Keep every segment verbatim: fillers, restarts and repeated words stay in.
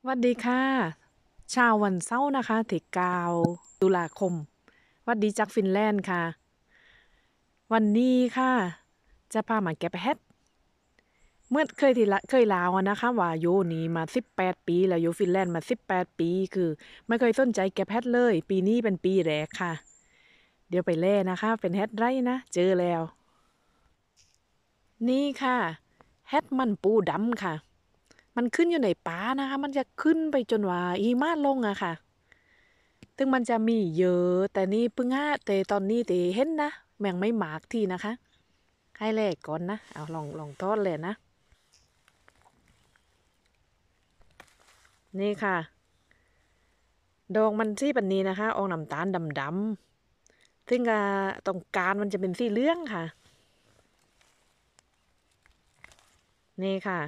วัสดีค่ะชาววันเสาร์นะคะที่เก้าตุลาคมวัสดีจากฟินแลนด์ค่ะวันนี้ค่ะจะพามาแก็บเห็ดเมื่อเคยที่ละเคยลาวอะนะคะว่าอยู่นี่มาสิบแปดปีแล้วอยู่ฟินแลนด์มาสิบแปดปีคือไม่เคยสนใจเก็บเห็ดเลยปีนี้เป็นปีแรกค่ะเดี๋ยวไปแล่นะคะเป็นเห็ดไรนะเจอแล้วนี่ค่ะเห็ดมันปูดำค่ะมันขึ้นอยู่ในป่านะคะมันจะขึ้นไปจนว่าหิมะลงอะค่ะถึงมันจะมีเยอะแต่นี่เพิ่งห้าแต่ตอนนี้แต่เห็นนะแมงไม่หมากที่นะคะให้แลกก่อนนะเอาลองลองทอดเลยนะนี่ค่ะดอกมันที่ปันนี้นะคะออกน้ำตาลดำๆซึ่งตรงกลางมันจะเป็นสีเหลืองค่ะนี่ค่ะ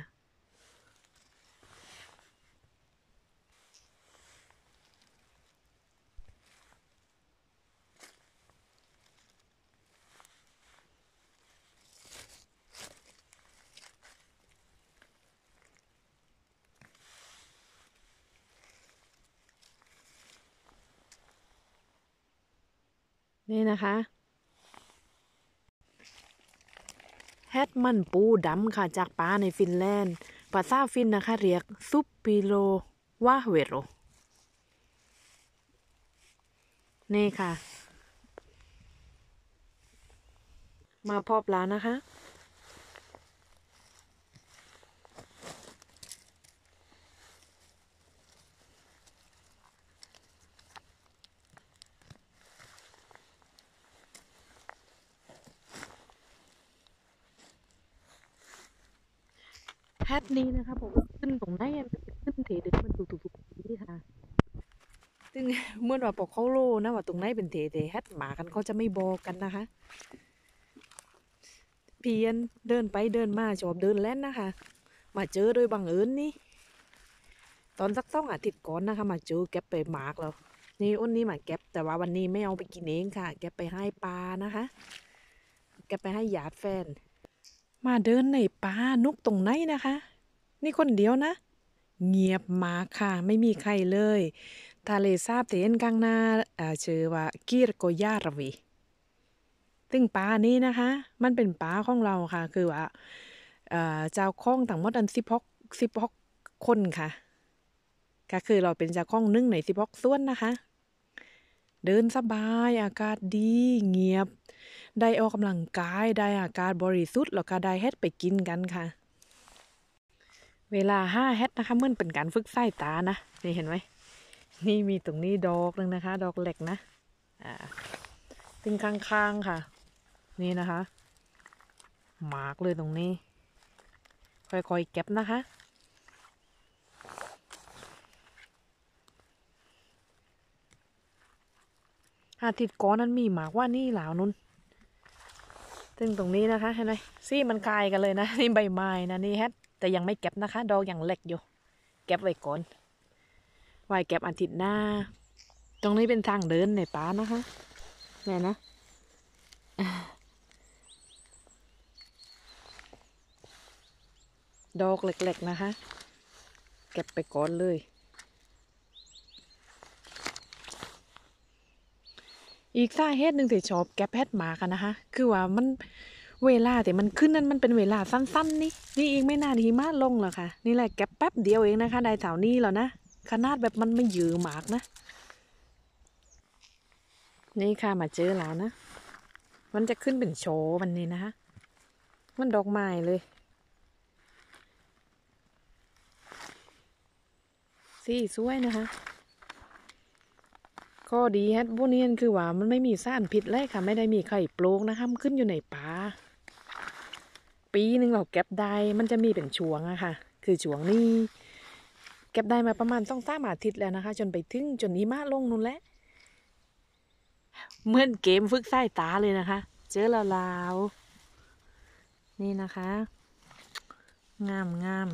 นี่นะคะแฮดมันปูดำค่ะจากป่าในฟินแลนด์ภาษาฟินนะคะเรียกซุปปิโลวาเวโรนี่ค่ะมาพบแล้วนะคะแฮดนี้นะคะผมขึ้นตรงไหนมันจะขึ้นเทดึกมันตุกๆนี่ค่ะซึ่งเมื่อว่าปกเขาโลนะว่าตรงไหนเป็นเทเทแฮดหมากันเขาจะไม่บอกกันนะคะเพียนเดินไปเดินมาชอบเดินเล่นนะคะมาเจอโดยบังเอิญนี่ตอนสักสองอาทิตย์ก่อนนะคะมาเจอแก็บไปหมากแล้วนี่อ้นนี่มาเก็บแต่ว่าวันนี้ไม่เอาไปกินเองค่ะเก็บไปให้ปลานะคะเก็บไปให้ญาติแฟนมาเดินในป่านุกตรงไหนนะคะนี่คนเดียวนะเงียบมากค่ะไม่มีใครเลยทะเลสาบที่เห็นข้างหน้าอ่าชื่อว่ากิรโกยาระวีซึ่งป่านี้นะคะมันเป็นป่าของเราค่ะคือว่าเอ่อเจ้าของทั้งหมดอันสิบหกสิบหกคนค่ะก็คือเราเป็นเจ้าของหนึ่งในสิบหกส่วนนะคะเดินสบายอากาศดีเงียบได้ออกกำลังกายได้อากาศบริสุทธิ์แล้วก็ได้เฮ็ดไปกินกันค่ะเวลาห้าเฮ็ดนะคะมันเป็นการฝึกสายตานะนี่เห็นไหมนี่มีตรงนี้ดอกนึงนะคะดอกเหล็กนะอ่าตึงข้างๆค่ะนี่นะคะหมากเลยตรงนี้ค่อยๆเก็บนะคะอาทิตย์ก่อนนั้นมีหมากว่านี่หลาวนุนซึ่งตรงนี้นะคะเห็นไหมซี่มันคลายกันเลยนะนี่ใบไม้นะนี่แฮทแต่ยังไม่เก็บนะคะดอกยังเล็กอยู่เก็บไว้ก่อนไว้เก็บอาทิตย์หน้าตรงนี้เป็นทางเดินในป่านะคะแม่นะดอกเล็กๆนะคะเก็บไปก่อนเลยอีกสาเหตุหนึ่งที่ชอบแก็บเห็ดหมากันนะคะคือว่ามันเวลาแต่มันขึ้นนั้นมันเป็นเวลาสั้นๆนี่นี่อีกไม่นานหิมะลงหรอกค่ะนี่แหละแก็บแป๊บเดียวเองนะคะได้แถวนี้แล้วนะขนาดแบบมันไม่เยอะมากนะนี่ค่ะมาเจอแล้วนะมันจะขึ้นเป็นโชว์มันนี่นะคะมันดอกไม้เลยสีสวยนะคะข้อดีฮะพวกนี้คือว่ามันไม่มีสารพิษเลยค่ะไม่ได้มีไข่ปลูกนะคะมันขึ้นอยู่ในป่าปีหนึ่งเราเก็บได้มันจะมีเป็นช่วงอะค่ะคือช่วงนี้เก็บได้มาประมาณสองสามอาทิตย์แล้วนะคะจนไปถึงจนหิมะลงนู่นแหละเหมือนเกมฝึกสายตาเลยนะคะเจอแล้วลาวนี่นะคะงามงาม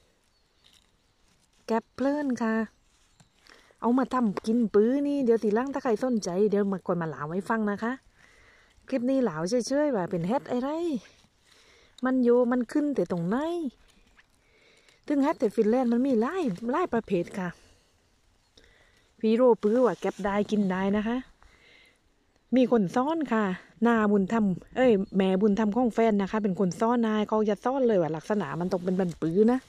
แก็บเพลินค่ะเอามาทำกินปื้อนี่เดี๋ยวทีหลังถ้าใครสนใจเดี๋ยวมาก่อนมาหลาวให้ฟังนะคะคลิปนี้หลาวเฉยๆว่าเป็นเฮ็ดอะไรมันโยมันขึ้นแต่ตรงไหนซึ่งแฮตแต่ฟินแลนด์มันมีหลายหลายประเภทค่ะพี่โรปื้อว่าเก็บได้กินได้นะคะมีคนซ่อนค่ะนาบุญธรรมเอ้ยแม่บุญธรรมของแฟนนะคะเป็นคนซ่อนนายเขาจะซ่อนเลยว่าลักษณะมันตกเป็นบันปื้อนะ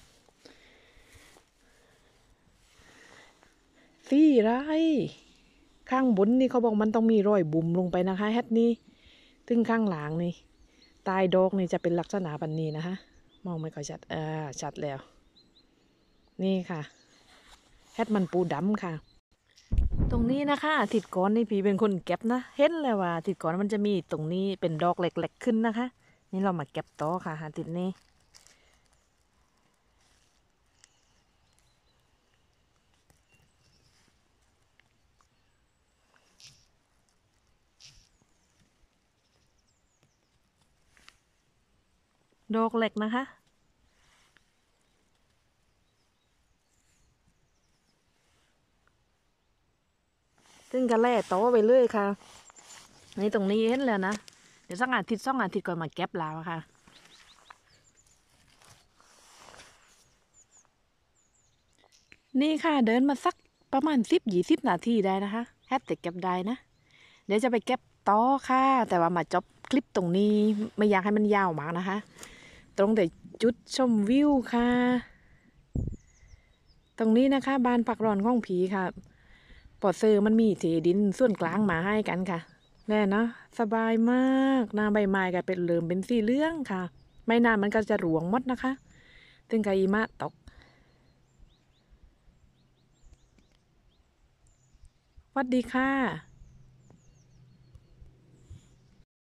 สี่ไรข้างบนนี่เขาบอกมันต้องมีรอยบุ๋มลงไปนะคะแฮตนี่ซึ่งข้างหลังนี่ตายดอกนี่จะเป็นลักษณะปันนี้นะคะมองไม่ค่อยชัดอ่าชัดแล้วนี่ค่ะแฮตมันปูดำค่ะตรงนี้นะคะอาทิตย์ก่อนนี่พี่เป็นคนเก็บนะเห็นเลยว่าอาทิตย์ก่อนมันจะมีตรงนี้เป็นดอกเล็กๆขึ้นนะคะนี่เรามาเก็บต่อค่ะอาทิตย์นี้ดอกเล็กนะคะซึ่งก็แล่ต่อไปเลยค่ะนี่ตรงนี้เห็นแล้วนะเดี๋ยวสักอาทิตย์สองอาทิตย์ก่อนมาเก็บแล้วค่ะนี่ค่ะเดินมาสักประมาณสิบยี่สิบนาทีได้นะคะแฮตแต่เก็บได้นะเดี๋ยวจะไปเก็บต่อค่ะแต่ว่ามาจบคลิปตรงนี้ไม่อยากให้มันยาวมากนะคะตรงแต่จุดชมวิวค่ะตรงนี้นะคะบ้านพักร้อนของผีค่ะปอเซอร์มันมีเทดินส่วนกลางมาให้กันค่ะแน่นะสบายมากนาใบไม้ก็เป็นเหลืองเป็นสีเหลืองค่ะไม่นานมันก็จะหลวงหมดนะคะถึงกับหิมะตกสวัสดีค่ะ